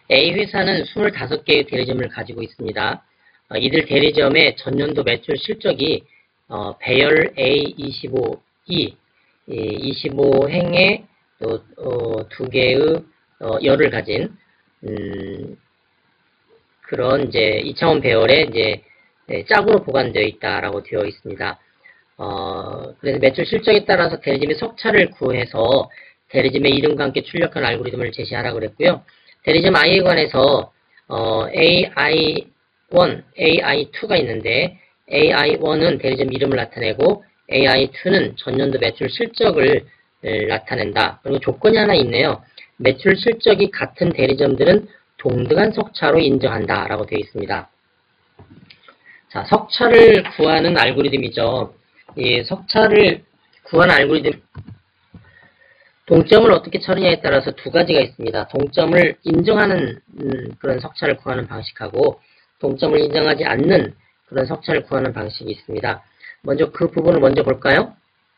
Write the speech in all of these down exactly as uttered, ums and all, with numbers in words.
A 회사는 이십오 개의 대리점을 가지고 있습니다. 어, 이들 대리점의 전년도 매출 실적이 어, 배열 에이 이십오 이, 이십오 행의 또 어, 두 개의 어, 열을 가진 음, 그런 이제 이 차원 배열에 이제 네, 짝으로 보관되어 있다라고 되어 있습니다. 어, 그래서 매출 실적에 따라서 대리점의 석차를 구해서 대리점의 이름과 함께 출력한 알고리즘을 제시하라고 그랬고요. 대리점 I에 관해서 어, 에이아이 일, 에이아이 이가 있는데 에이아이 일은 대리점 이름을 나타내고 에이아이 이는 전년도 매출 실적을 나타낸다. 그리고 조건이 하나 있네요. 매출 실적이 같은 대리점들은 동등한 석차로 인정한다 라고 되어 있습니다. 자, 석차를 구하는 알고리즘이죠. 이 석차를 구하는 알고리즘, 동점을 어떻게 처리냐에 따라서 두 가지가 있습니다. 동점을 인정하는 음, 그런 석차를 구하는 방식하고 동점을 인정하지 않는 그런 석차를 구하는 방식이 있습니다. 먼저 그 부분을 먼저 볼까요?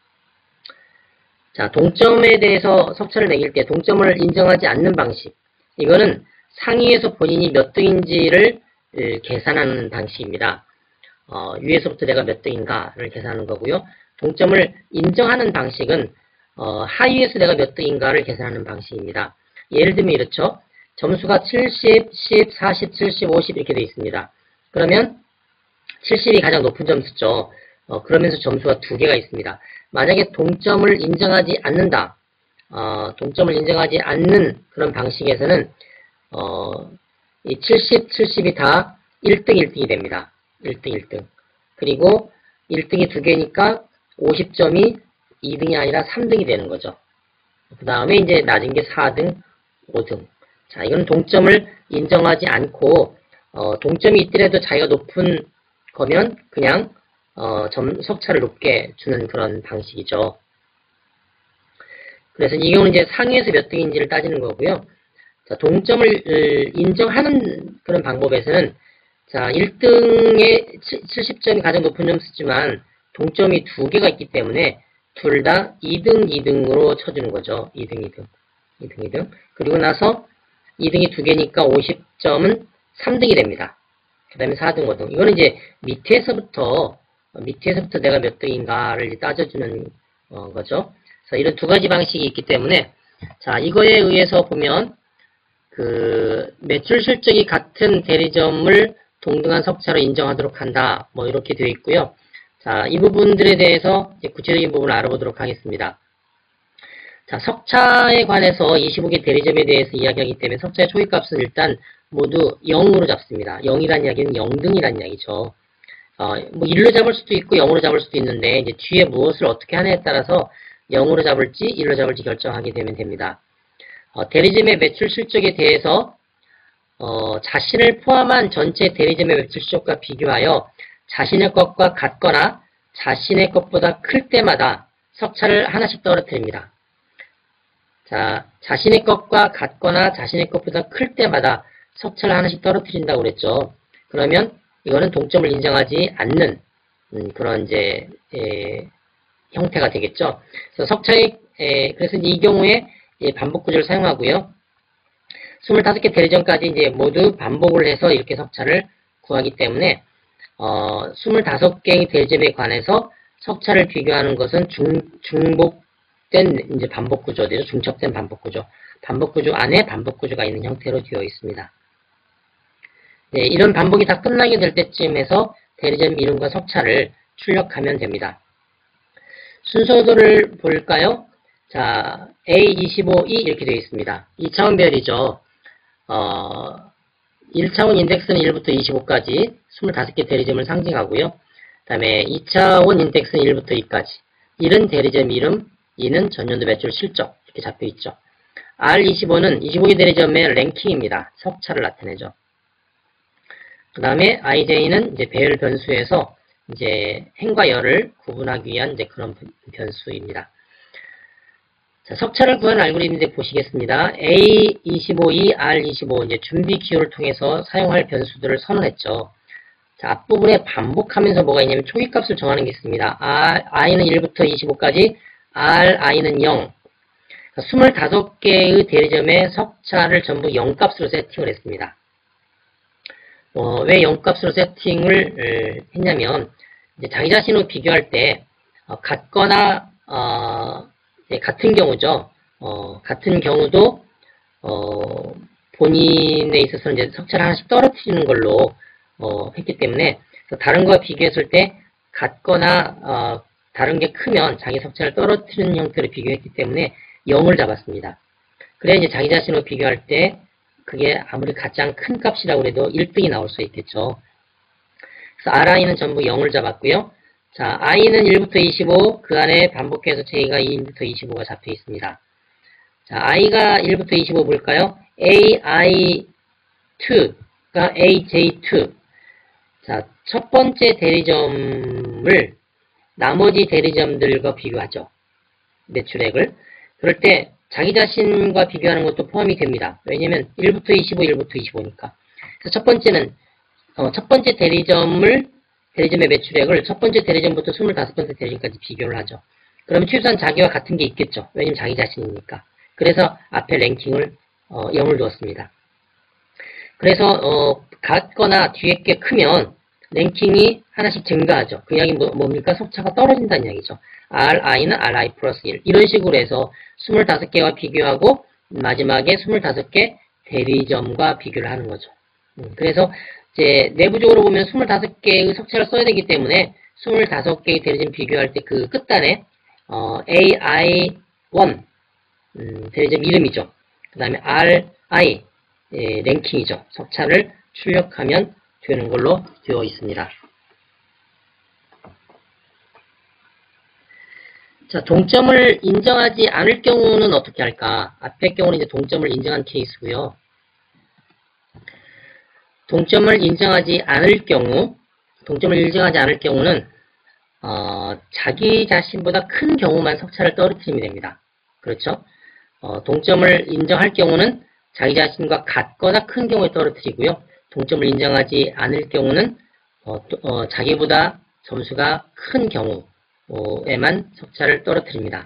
자, 동점에 대해서 석차를 매길 때 동점을 인정하지 않는 방식. 이거는 상위에서 본인이 몇 등인지를 계산하는 방식입니다. 어, 위에서부터 내가 몇 등인가를 계산하는 거고요. 동점을 인정하는 방식은 어, 하위에서 내가 몇 등인가를 계산하는 방식입니다. 예를 들면 이렇죠. 점수가 칠십, 십, 사십, 칠십, 오십 이렇게 되어 있습니다. 그러면 칠십이 가장 높은 점수죠. 어, 그러면서 점수가 두 개가 있습니다. 만약에 동점을 인정하지 않는다. 어, 동점을 인정하지 않는 그런 방식에서는 어, 이 칠십, 칠십이 다 일 등, 일 등이 됩니다. 일 등, 일 등. 그리고 일 등이 두 개니까 오십 점이 이 등이 아니라 삼 등이 되는 거죠. 그 다음에 이제 낮은 게 사 등, 오 등. 자, 이건 동점을 인정하지 않고, 어, 동점이 있더라도 자기가 높은 거면 그냥, 어, 점, 석차를 높게 주는 그런 방식이죠. 그래서 이 경우는 이제 상위에서 몇 등인지를 따지는 거고요. 자, 동점을 인정하는 그런 방법에서는 자, 일 등에 칠십 점이 가장 높은 점수지만 동점이 두 개가 있기 때문에 둘 다 이 등, 이 등으로 쳐주는 거죠. 이 등, 이 등. 이 등, 이 등. 그리고 나서 이 등이 두 개니까 오십 점은 삼 등이 됩니다. 그 다음에 사 등, 오 등. 이거는 이제 밑에서부터, 밑에서부터 내가 몇 등인가를 따져주는 어, 거죠. 그래서 이런 두 가지 방식이 있기 때문에 자, 이거에 의해서 보면 그 매출 실적이 같은 대리점을 동등한 석차로 인정하도록 한다. 뭐 이렇게 되어 있고요. 자, 이 부분들에 대해서 이제 구체적인 부분을 알아보도록 하겠습니다. 자, 석차에 관해서 이십오 개 대리점에 대해서 이야기하기 때문에 석차의 초기값은 일단 모두 영으로 잡습니다. 영이라는 이야기는 영등이라는 이야기죠. 어, 뭐 일로 잡을 수도 있고 영으로 잡을 수도 있는데 이제 뒤에 무엇을 어떻게 하느냐에 따라서 영으로 잡을지 일로 잡을지 결정하게 되면 됩니다. 어, 대리점의 매출 실적에 대해서 어, 자신을 포함한 전체 대리점의 매출 실적과 비교하여 자신의 것과 같거나 자신의 것보다 클 때마다 석차를 하나씩 떨어뜨립니다. 자, 자신의 것과 같거나 자신의 것보다 클 때마다 석차를 하나씩 떨어뜨린다고 그랬죠. 그러면 이거는 동점을 인정하지 않는 음, 그런 이제 에, 형태가 되겠죠. 그래서 석차의 에, 그래서 이 경우에 반복 구조를 사용하고요. 이십오 개 대리점까지 이제 모두 반복을 해서 이렇게 석차를 구하기 때문에 어, 이십오 개의 대리점에 관해서 석차를 비교하는 것은 중, 중복된 이제 반복 구조죠. 중첩된 반복 구조. 반복 구조 안에 반복 구조가 있는 형태로 되어 있습니다. 네, 이런 반복이 다 끝나게 될 때쯤에서 대리점 이름과 석차를 출력하면 됩니다. 순서도를 볼까요? 자, 에이 이십오 이 이렇게 되어 있습니다. 이 차원 배열이죠. 어, 일 차원 인덱스는 일부터 이십오까지 이십오 개 대리점을 상징하고요. 그 다음에 이 차원 인덱스는 일부터 이까지. 일은 대리점 이름, 이는 전년도 매출 실적 이렇게 잡혀 있죠. 알 이십오는 이십오 개 대리점의 랭킹입니다. 석차를 나타내죠. 그 다음에 아이제이는 이제 배열 변수에서 이제 행과 열을 구분하기 위한 이제 그런 변수입니다. 자, 석차를 구하는 알고리즘인데 보시겠습니다. 에이 이십오 이, 알 이십오 이제 준비 기호를 통해서 사용할 변수들을 선언했죠. 자, 앞부분에 반복하면서 뭐가 있냐면 초기값을 정하는 게 있습니다. R, i는 일부터 이십오까지, R, i는 영. 스물다섯 개의 대리점의 석차를 전부 영 값으로 세팅을 했습니다. 어, 왜 영 값으로 세팅을 했냐면, 이제 자기 자신으로 비교할 때, 어, 같거나, 어, 같은 경우죠. 어, 같은 경우도, 어, 본인에 있어서는 이제 석차를 하나씩 떨어뜨리는 걸로, 어, 했기 때문에, 다른 거와 비교했을 때, 같거나, 어, 다른 게 크면 자기 석차를 떨어뜨리는 형태로 비교했기 때문에 영을 잡았습니다. 그래 이제 자기 자신으로 비교할 때 그게 아무리 가장 큰 값이라고 해도 일 등이 나올 수 있겠죠. 그래서 알아이는 전부 영을 잡았고요. 자, i는 일부터 이십오, 그 안에 반복해서 j가 이부터 이십오가 잡혀 있습니다. 자, i가 일부터 이십오 볼까요? 에이아이 투가 에이제이 투. 자, 첫 번째 대리점을 나머지 대리점들과 비교하죠. 매출액을. 그럴 때 자기 자신과 비교하는 것도 포함이 됩니다. 왜냐면 일부터 이십오, 일부터 이십오니까. 그래서 첫 번째는 어, 첫 번째 대리점을 대리점의 매출액을 첫 번째 대리점부터 스물다섯 번째 대리점까지 비교를 하죠. 그러면 최소한 자기와 같은 게 있겠죠. 왜냐면 자기 자신이니까. 그래서 앞에 랭킹을 어, 영을 두었습니다. 그래서 어, 같거나 뒤에 게 크면 랭킹이 하나씩 증가하죠. 그 이야기 뭐, 뭡니까? 석차가 떨어진다는 이야기죠. 알아이는 알아이 플러스 일. 이런 식으로 해서 스물다섯 개와 비교하고 마지막에 스물다섯 개 대리점과 비교를 하는 거죠. 음, 그래서 이제 내부적으로 보면 스물다섯 개의 석차를 써야 되기 때문에 스물다섯 개의 대리점 비교할 때 그 끝단에 어, 에이아이 원 음, 대리점 이름이죠. 그 다음에 알아이 예, 랭킹이죠. 석차를 출력하면 되는 걸로 되어 있습니다. 자, 동점을 인정하지 않을 경우는 어떻게 할까? 앞의 경우는 이제 동점을 인정한 케이스고요. 동점을 인정하지 않을 경우, 동점을 인정하지 않을 경우는 어, 자기 자신보다 큰 경우만 석차를 떨어뜨리면 됩니다. 그렇죠? 어, 동점을 인정할 경우는 자기 자신과 같거나 큰 경우에 떨어뜨리고요. 동점을 인정하지 않을 경우는 어, 어, 자기보다 점수가 큰 경우에만 석차를 떨어뜨립니다.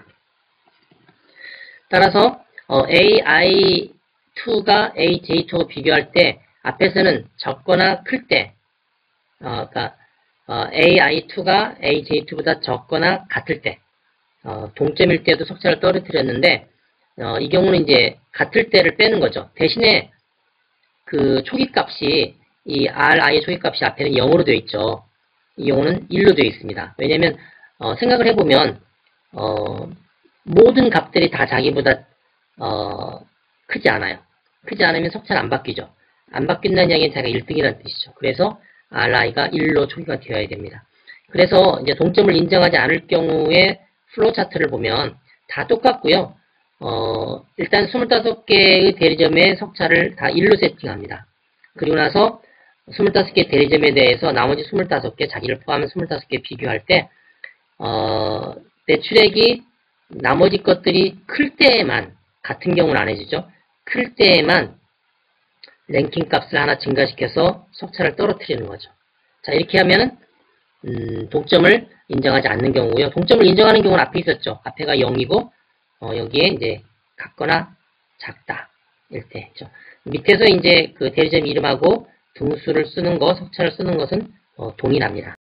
따라서 어, 에이아이 투가 에이제이 투와 비교할 때 앞에서는 적거나 클 때 어, 그러니까 어, 에이아이 투가 에이제이 투보다 적거나 같을 때 어, 동점일 때도 석차를 떨어뜨렸는데 어, 이 경우는 이제 같을 때를 빼는 거죠. 대신에 그 초기값이 이 알아이의 초기값이 앞에는 영으로 되어 있죠. 이 경우는 일로 되어 있습니다. 왜냐면 어, 생각을 해보면 어, 모든 값들이 다 자기보다 어, 크지 않아요. 크지 않으면 석차는 안 바뀌죠. 안 바뀐다는 이야기는 자기가 일 등이라는 뜻이죠. 그래서 알아이가 일로 초기가 되어야 됩니다. 그래서 이제 동점을 인정하지 않을 경우에 플로우 차트를 보면 다 똑같고요. 어, 일단 스물다섯 개의 대리점의 석차를 다 일로 세팅합니다. 그리고 나서 스물다섯 개 대리점에 대해서 나머지 스물다섯 개, 자기를 포함한 스물다섯 개 비교할 때, 어, 매출액이 나머지 것들이 클 때에만, 같은 경우는 안 해주죠. 클 때에만 랭킹 값을 하나 증가시켜서 석차를 떨어뜨리는 거죠. 자, 이렇게 하면은, 음, 동점을 인정하지 않는 경우고요. 동점을 인정하는 경우는 앞에 있었죠. 앞에가 영이고, 어, 여기에 이제 같거나 작다 일 때죠. 밑에서 이제 그 대리점 이름하고 등수를 쓰는 거, 석차를 쓰는 것은 어, 동일합니다.